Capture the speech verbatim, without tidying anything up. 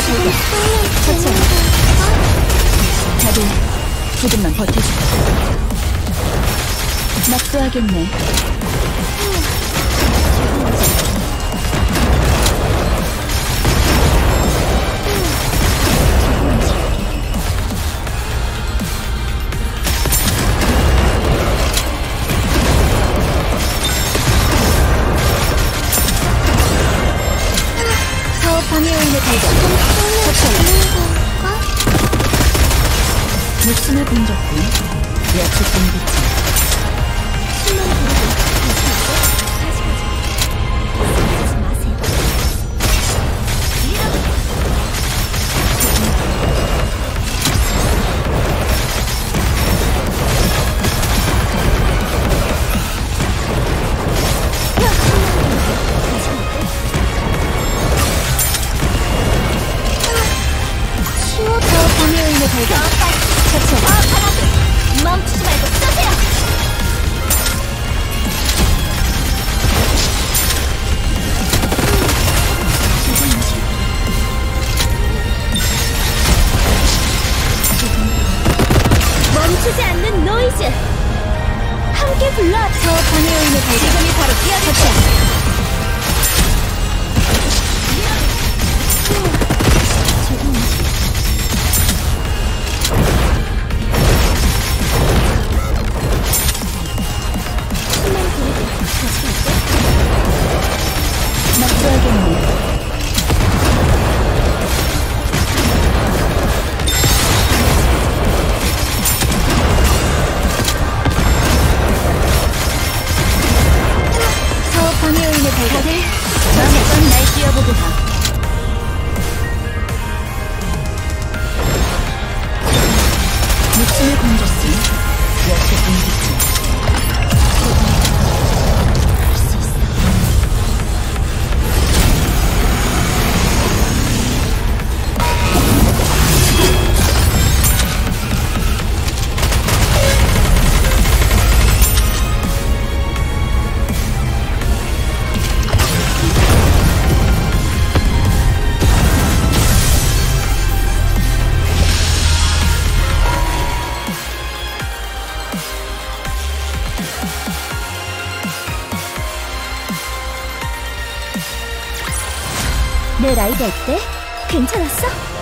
발견. 처치하라. 다들 조금만 버텨줘. 낙도하겠네. 방해 요인을 발견. 처치하라. 목숨을 던졌군. 약속된 빛이. 발견. 처치하라. 멈추지 말고 쏘세요. 멈추지 않는 노이즈. 함께 불러. 저 방해 요인의 발견이 바로 뛰어들자. 낙서하겠네. 사업 방해 요인의 발견을 마음껏 날 뛰어보게 봐. 목숨을 건졌으니 약속된 빛이. 내 라이브 어때? 괜찮았어?